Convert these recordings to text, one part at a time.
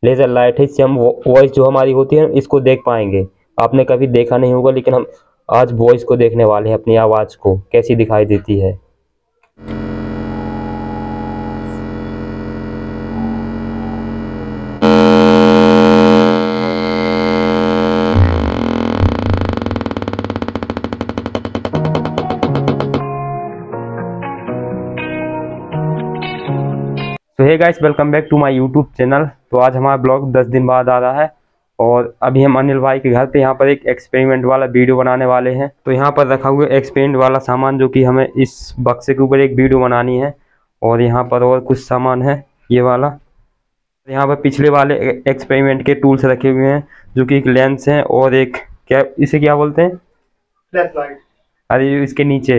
Laser light है, इससे हम वॉइस जो हमारी होती है इसको देख पाएंगे। आपने कभी देखा नहीं होगा, लेकिन हम आज वॉइस को देखने वाले हैं, अपनी आवाज़ को कैसी दिखाई देती है। तो hey guys, welcome back to my YouTube channel. तो आज हमारा ब्लॉग 10 दिन बाद आ रहा है और अभी हम अनिल भाई के घर पे यहाँ पर एक एक्सपेरिमेंट वाला वीडियो बनाने वाले हैं। तो यहाँ पर रखा हुआ एक्सपेरिमेंट वाला सामान जो कि हमें इस बक्से के ऊपर एक वीडियो बनानी है, और यहाँ पर और कुछ सामान है ये वाला। यहाँ पर पिछले वाले एक्सपेरिमेंट के टूल्स रखे हुए हैं, जो कि एक लेंस है और एक इसे क्या बोलते हैं, फ्लैश लाइट। अरे इसके नीचे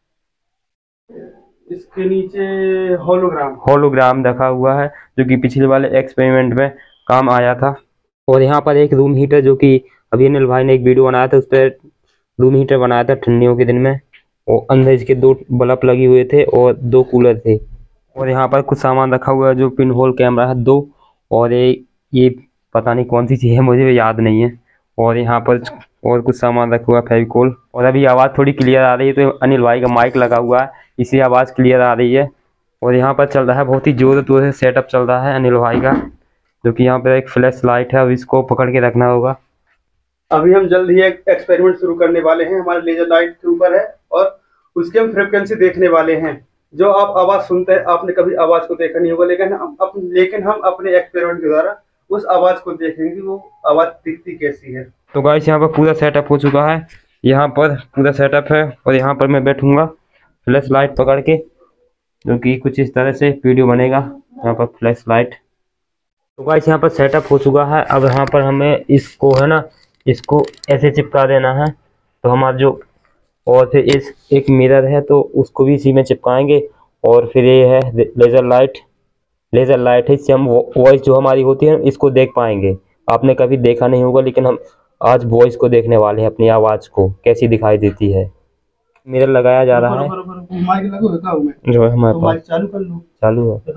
होलोग्राम रखा हुआ है, जो कि पिछले वाले एक्सपेरिमेंट में काम आया था। और यहाँ पर एक रूम हीटर, जो कि अभी अनिल भाई ने एक वीडियो बनाया था, उस पर रूम हीटर बनाया था ठंडियों के दिन में। और अंदर इसके 2 बल्ब लगे हुए थे और 2 कूलर थे। और यहाँ पर कुछ सामान रखा हुआ है, जो पिन होल कैमरा है 2, और ये पता नहीं कौन सी चीज़ है, मुझे याद नहीं है। और यहाँ पर और कुछ सामान रखा हुआ है, फेविकोल। और अभी आवाज़ थोड़ी क्लियर आ रही है, तो अनिल भाई का माइक लगा हुआ है, इसलिए आवाज़ क्लियर आ रही है। और यहाँ पर चल रहा है बहुत ही जोर से सेटअप चल रहा है अनिल भाई का, जो कि यहाँ पर एक फ्लैश लाइट है, अब इसको पकड़ के रखना होगा। अभी हम जल्द ही एक एक्सपेरिमेंट शुरू करने वाले हैं, हमारे लेजर लाइट के ऊपर है, और उसकी हम फ्रिक्वेंसी देखने वाले हैं। जो आप आवाज सुनते हैं, आपने कभी आवाज को देखा नहीं होगा, लेकिन हम अपने एक्सपेरिमेंट के द्वारा उस आवाज को देखेंगे, वो आवाज दिखती कैसी है। तो गाइस, यहाँ पर पूरा सेटअप हो चुका है, यहाँ पर पूरा सेटअप है। और यहाँ पर मैं बैठूंगा फ्लैश लाइट पकड़ के, जो कि कुछ इस तरह से वीडियो बनेगा। यहाँ पर फ्लैश लाइट। तो गाइस, यहाँ पर सेटअप हो चुका है। अब यहाँ पर हमें इसको है ना, इसको ऐसे चिपका देना है। तो हमारा जो, और फिर इस एक मिरर है, तो उसको भी इसी में चिपकाएंगे। और फिर ये है लेज़र लाइट। लेज़र लाइट है, इससे हम वॉइस जो हमारी होती है इसको देख पाएंगे। आपने कभी देखा नहीं होगा, लेकिन हम आज वॉइस को देखने वाले हैं, अपनी आवाज़ को कैसी दिखाई देती है। मिरर लगाया जा रहा है, जो है हमारे पास चालू कर लो। चालू है।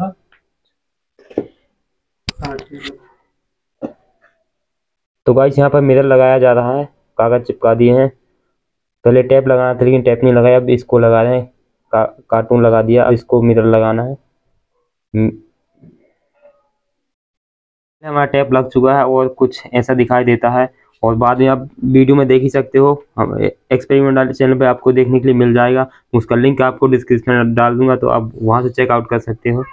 तो गाइस, यहाँ पर मिरर लगाया जा रहा है, कागज़ चिपका दिए हैं। पहले टेप लगाना था, लेकिन टेप नहीं लगाया, अब इसको लगा रहे हैं। कार्टून लगा दिया, अब इसको मिरर लगाना है। हमारा टैप लग चुका है और कुछ ऐसा दिखाई देता है। और बाद में आप वीडियो में देख ही सकते हो, हम एक्सपेरिमेंट वाले चैनल पे आपको देखने के लिए मिल जाएगा। उसका लिंक आपको डिस्क्रिप्शन में डाल दूंगा, तो आप वहां से चेकआउट कर सकते हो।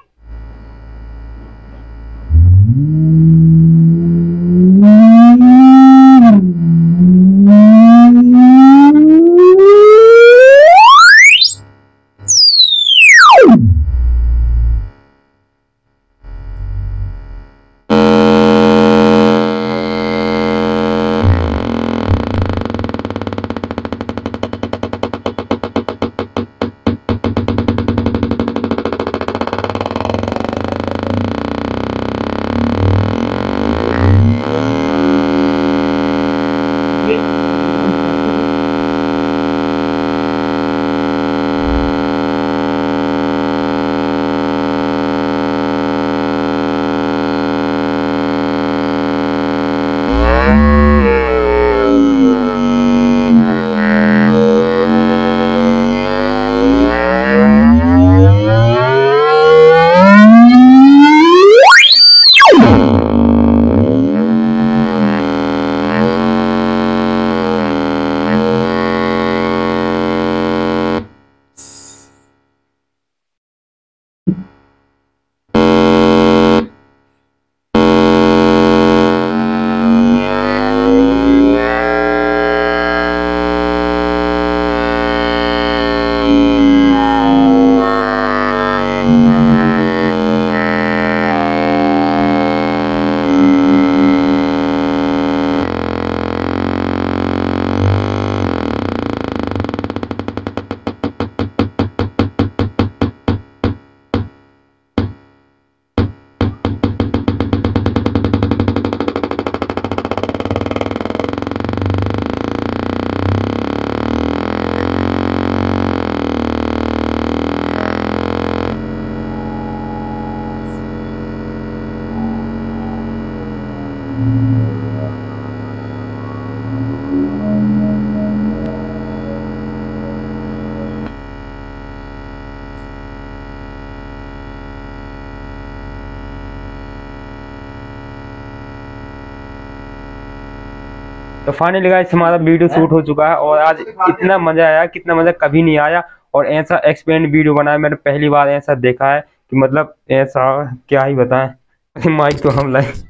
तो फाइनली गाइस हमारा वीडियो शूट हो चुका है और आज इतना मजा आया, कितना मजा कभी नहीं आया। और ऐसा एक्सपेरिमेंट वीडियो बनाया मैंने पहली बार ऐसा देखा है कि मतलब ऐसा क्या ही बताएं। माइक तो हम लाए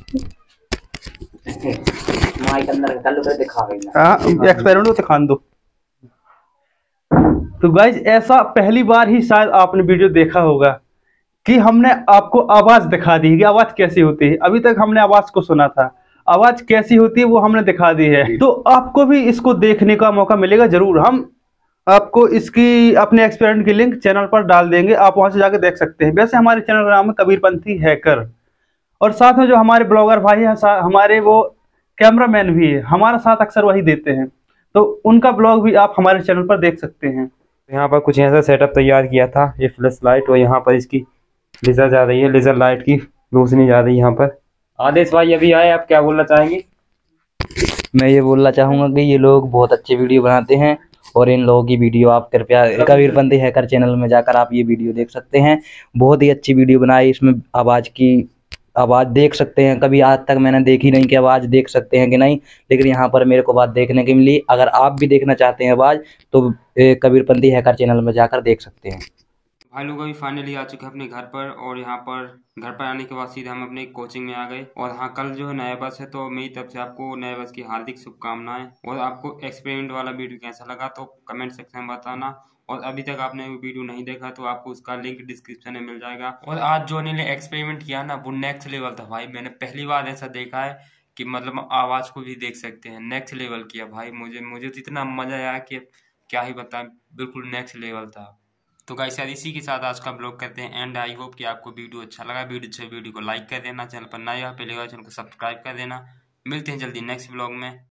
माइक अंदर चालू कर दिखा एक्सपेरिमेंट को दिखा दो। तो गाइस ऐसा पहली बार ही शायद आपने वीडियो देखा होगा कि हमने आपको आवाज दिखा दी है कि आवाज कैसी होती है। अभी तक हमने आवाज को सुना था, आवाज कैसी होती है वो हमने दिखा दी है। तो आपको भी इसको देखने का मौका मिलेगा जरूर। हम आपको इसकी अपने एक्सपेरिमेंट की लिंक चैनल पर डाल देंगे, आप वहां से जाकर देख सकते हैं। वैसे हमारे चैनल का नाम है कबीरपंथी हैकर, और साथ में जो हमारे ब्लॉगर भाई हैं, हमारे वो कैमरामैन भी है, हमारा साथ अक्सर वही देते हैं, तो उनका ब्लॉग भी आप हमारे चैनल पर देख सकते हैं। यहाँ पर कुछ ऐसा सेटअप तैयार किया था, ये फ्लैश लाइट और यहाँ पर इसकी लेजर जा रही है, लेजर लाइट की रोशनी जा रही है यहाँ पर। आदेश भाई अभी आए, आप क्या बोलना चाहेंगे? मैं ये बोलना चाहूँगा कि ये लोग बहुत अच्छे वीडियो बनाते हैं और इन लोगों की वीडियो आप कृपया कबीरपंथी हैकर चैनल में जाकर आप ये वीडियो देख सकते हैं। बहुत ही अच्छी वीडियो बनाई, इसमें आवाज़ देख सकते हैं। कभी आज तक मैंने देखी नहीं कि आवाज़ देख सकते हैं कि नहीं, लेकिन यहाँ पर मेरे को बात देखने की मिली। अगर आप भी देखना चाहते हैं आवाज़ तो कबीरपंथी हैकर चैनल में जाकर देख सकते हैं। भाई लोग अभी फाइनली आ चुके हैं अपने घर पर, और यहाँ पर घर पर आने के बाद सीधे हम अपने कोचिंग में आ गए। और हाँ, कल जो है नया बस है, तो मेरी तरफ से आपको नए बस की हार्दिक शुभकामनाएं। और आपको एक्सपेरिमेंट वाला वीडियो कैसा लगा तो कमेंट सेक्शन में बताना। और अभी तक आपने वो वीडियो नहीं देखा तो आपको उसका लिंक डिस्क्रिप्शन में मिल जाएगा। और आज जो इन्होंने एक्सपेरिमेंट किया ना वो नेक्स्ट लेवल था भाई। मैंने पहली बार ऐसा देखा है कि मतलब आवाज़ को भी देख सकते हैं। नेक्स्ट लेवल किया भाई, मुझे तो इतना मजा आया कि क्या ही बताएं, बिल्कुल नेक्स्ट लेवल था। तो गाइस यार इसी के साथ आज का ब्लॉग करते हैं एंड। आई होप कि आपको वीडियो अच्छा लगा। वीडियो को लाइक कर देना, चैनल पर नए हो पहले चैनल को सब्सक्राइब कर देना। मिलते हैं जल्दी नेक्स्ट ब्लॉग में।